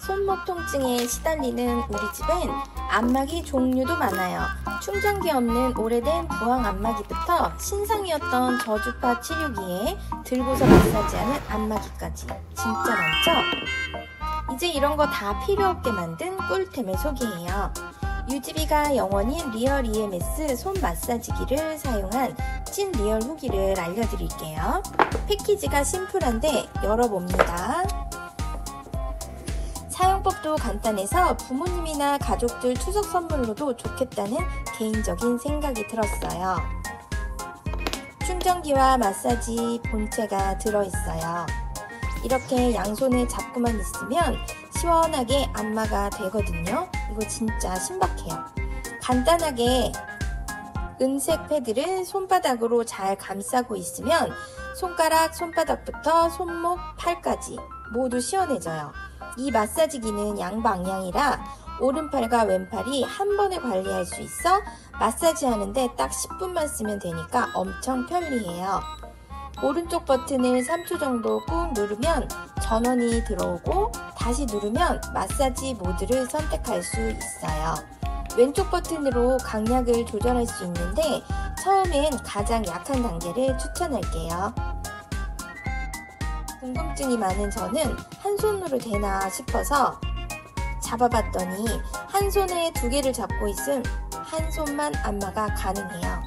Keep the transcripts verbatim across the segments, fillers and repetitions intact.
손목 통증에 시달리는 우리 집엔 안마기 종류도 많아요. 충전기 없는 오래된 부항 안마기부터 신상이었던 저주파 치료기에 들고서 마사지하는 안마기까지 진짜 많죠? 이제 이런 거 다 필요 없게 만든 꿀템을 소개해요. 유지비가 영원인 리얼 이엠에스 손 마사지기를 사용한 찐 리얼 후기를 알려드릴게요. 패키지가 심플한데 열어봅니다. 사용법도 간단해서 부모님이나 가족들 추석 선물로도 좋겠다는 개인적인 생각이 들었어요. 충전기와 마사지 본체가 들어있어요. 이렇게 양손에 잡고만 있으면 시원하게 안마가 되거든요. 이거 진짜 신박해요. 간단하게 은색 패드를 손바닥으로 잘 감싸고 있으면 손가락, 손바닥부터 손목, 팔까지 모두 시원해져요. 이 마사지기는 양방향이라 오른팔과 왼팔이 한 번에 관리할 수 있어 마사지 하는데 딱 십 분만 쓰면 되니까 엄청 편리해요. 오른쪽 버튼을 삼 초 정도 꾹 누르면 전원이 들어오고 다시 누르면 마사지 모드를 선택할 수 있어요. 왼쪽 버튼으로 강약을 조절할 수 있는데 처음엔 가장 약한 단계를 추천할게요. 궁금증이 많은 저는 한 손으로 되나 싶어서 잡아봤더니 한 손에 두 개를 잡고 있음 한 손만 안마가 가능해요.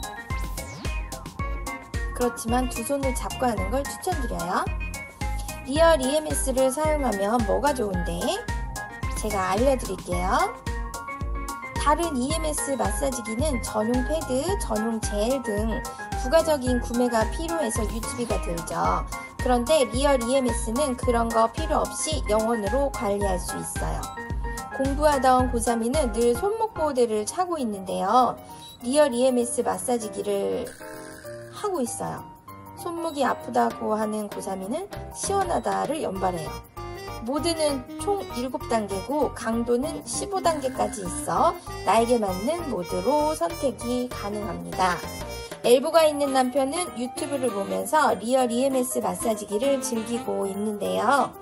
그렇지만 두 손을 잡고 하는 걸 추천드려요. 리얼 이엠에스를 사용하면 뭐가 좋은데? 제가 알려드릴게요. 다른 이엠에스 마사지기는 전용 패드, 전용 젤 등 부가적인 구매가 필요해서 유지비가 들죠. 그런데 리얼 이엠에스는 그런 거 필요 없이 영원으로 관리할 수 있어요. 공부하던 고삼이는 늘 손목 보호대를 차고 있는데요. 리얼 이엠에스 마사지기를 하고 있어요. 손목이 아프다고 하는 고삼이는 시원하다를 연발해요. 모드는 총 일곱 단계고 강도는 십오 단계까지 있어 나에게 맞는 모드로 선택이 가능합니다. 엘보가 있는 남편은 유튜브를 보면서 리얼 이엠에스 마사지기를 즐기고 있는데요.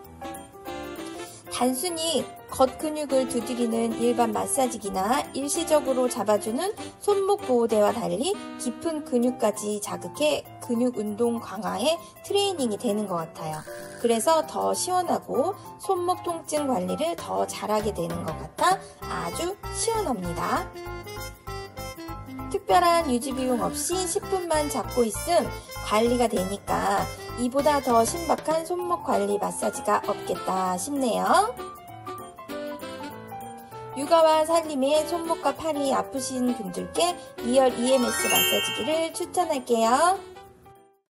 단순히 겉근육을 두드리는 일반 마사지기나 일시적으로 잡아주는 손목 보호대와 달리 깊은 근육까지 자극해 근육 운동 강화에 트레이닝이 되는 것 같아요. 그래서 더 시원하고 손목 통증 관리를 더 잘하게 되는 것 같아 아주 시원합니다. 특별한 유지비용 없이 십 분만 잡고 있음 관리가 되니까 이보다 더 신박한 손목 관리 마사지가 없겠다 싶네요. 육아와 살림에 손목과 팔이 아프신 분들께 리얼 이엠에스 마사지기를 추천할게요.